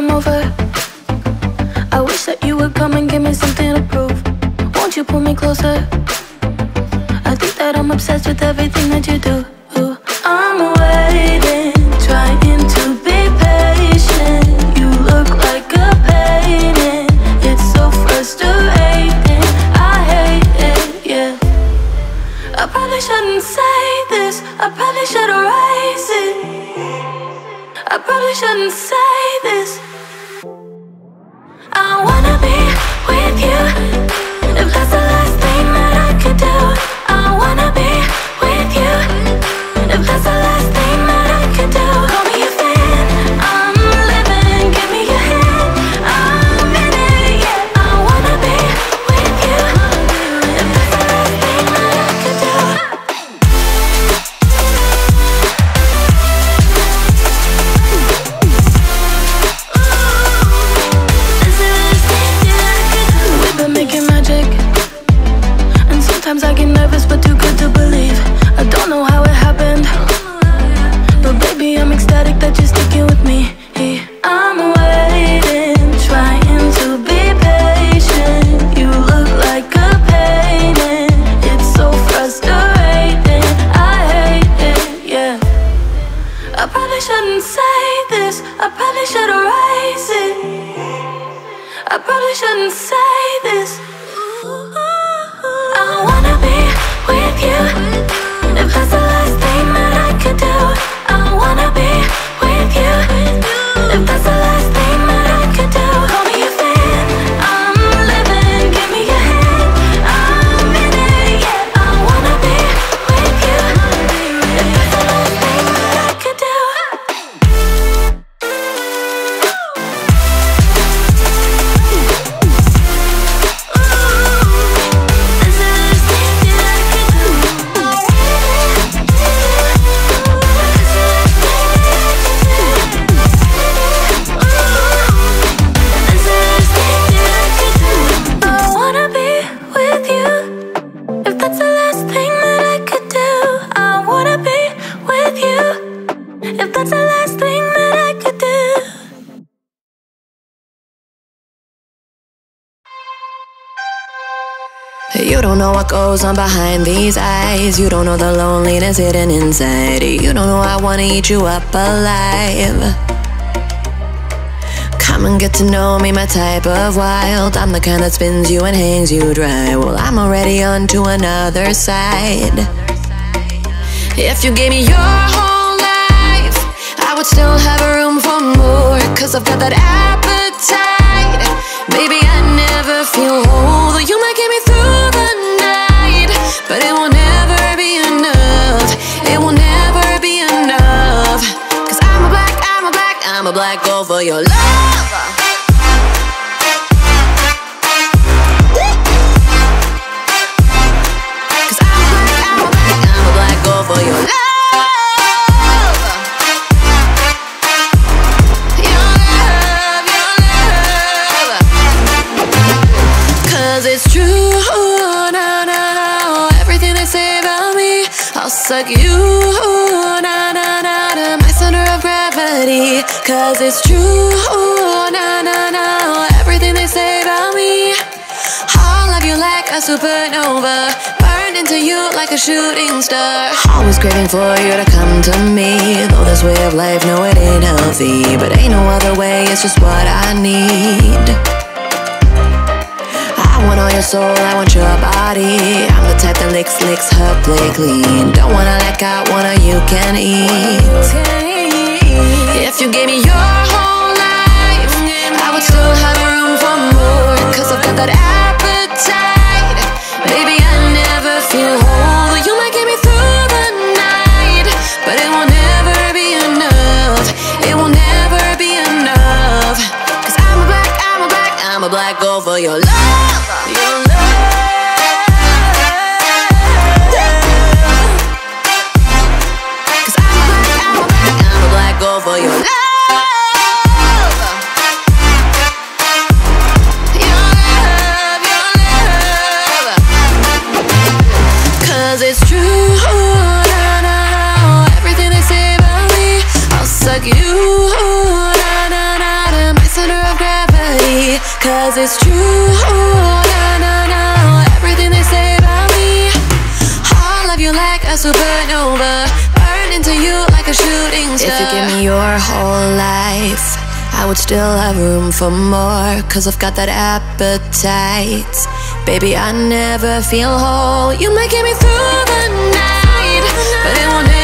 come over. I wish that you would come and give me something to prove. Won't you pull me closer? I think that I'm obsessed with everything that you do. I'm waiting, trying to be patient. You look like a painting. It's so frustrating. I hate it, yeah. I probably shouldn't say this. I probably should erase it. I probably shouldn't say this. I wanna be with you. If that's the last thing that I could do, I wanna be with you. If that's the last thing that I could do, call me a fan. I'm living, give me your hand. I'm in it, yeah. I wanna be with you. If that's the last thing that I could do. We've been making magic, and sometimes I get nervous but too good to believe. I don't know how it happened, but baby I'm ecstatic that you're sticking with me. I'm waiting, trying to be patient. You look like a painting. It's so frustrating. I hate it, yeah. I probably shouldn't say this. I probably should erase it. I probably shouldn't say this. I wanna be with you. If that's the last thing that I could do, I wanna be with you. If that's the last thing that I could do, call me a fan. I'm living, give me your hand. I'm in it, yeah. I wanna be with you. If that's the last thing that I could do. You don't know what goes on behind these eyes. You don't know the loneliness hidden inside. You don't know I wanna eat you up alive. Come and get to know me, my type of wild. I'm the kind that spins you and hangs you dry. Well, I'm already on to another side. If you gave me your whole life, I would still have room for more. Cause I've got that appetite. Baby, I never feel whole. You might get me through the night, but it will never be enough. It will never be enough. Cause I'm a black girl for your love. Cause I'm a black girl for your love. It's true, na na na. Everything they say about me, I'll suck you, na na na na. My center of gravity. Cause it's true, na na na. Everything they say about me, I'll love you like a supernova, burned into you like a shooting star. Always craving for you to come to me. Though this way of life, no, it ain't healthy, but ain't no other way, it's just what I need. I want all your soul, I want your body. I'm the type that licks her plate clean. Don't wanna let go, wanna you can eat. If you gave me your whole life, I would still have room for more. Cause I've got that appetite. Baby, I never feel whole. You might get me through the night, but it will never be enough. It will never be enough. Cause I'm a black girl for your love. Your love. Cause I'm a black girl for your love. Your love, your love. Cause it's true, na na na. Everything they say about me, I'll suck you, na na na. My a supernova, burn into you like a shooting star. If you give me your whole life, I would still have room for more, 'cause I've got that appetite. Baby, I never feel whole. You might get me through the night, but it won't